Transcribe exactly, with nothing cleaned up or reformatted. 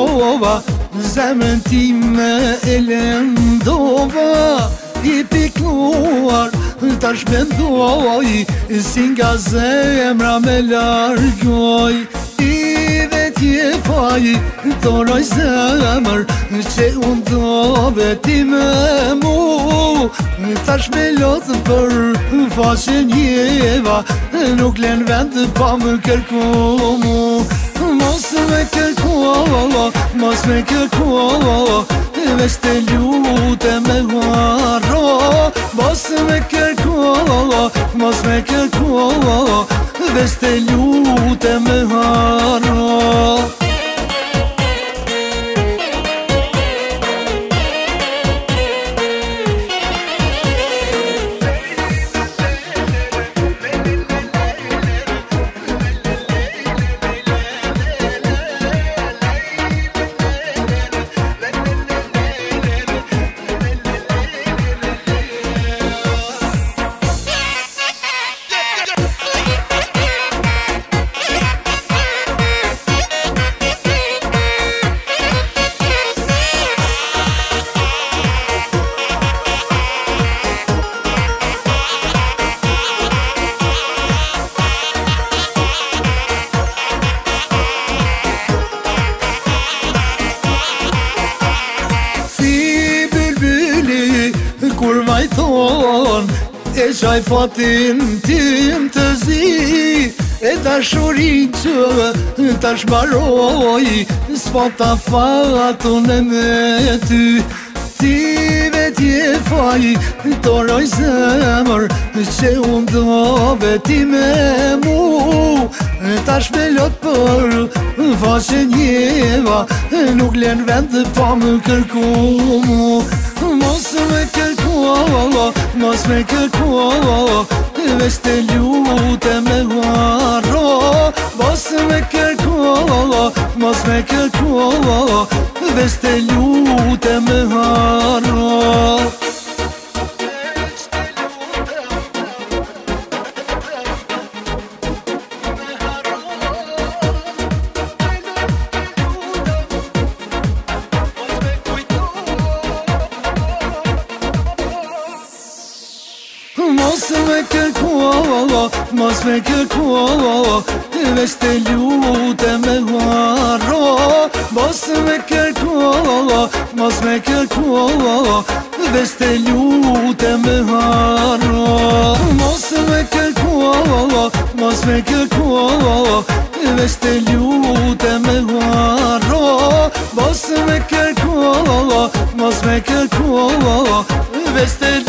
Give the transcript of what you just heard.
lova, zemrën time e lëndova. I piknuar tash mendoj, si nga zemra me largoj. I vetje faj, thonoj zemër, që unë do veti me mu. Tash me lotë për faqen jeva, nuk len vend pa më kërku mu. Mos me kërku, mos me kërku, veç të lute me harro. Mos me kërku, mos me kërku, veç të lute me harro. Kur vajton e qaj fatin tim të zi, e dashurin që tash mbaroj, s'po ta fatun e me ty. Ti vetje faj, toroj zemër, që unë do veti me mu. Tash me lot për faqen jeva, nuk len vend pa më kërku mu. Mos me kërku, mos me kërku, veç të lute me harro. Mos me kërku, mos me kërku, veç të lute me harro. Mos me kërku, mos me kërku, veç të lute me harro. Mos me kërku, mos me kërku, veç të lute me harro. Mos me kërku, mos me kërku, veç të lute me harro. Mos me kërku, mos me kërku, veç të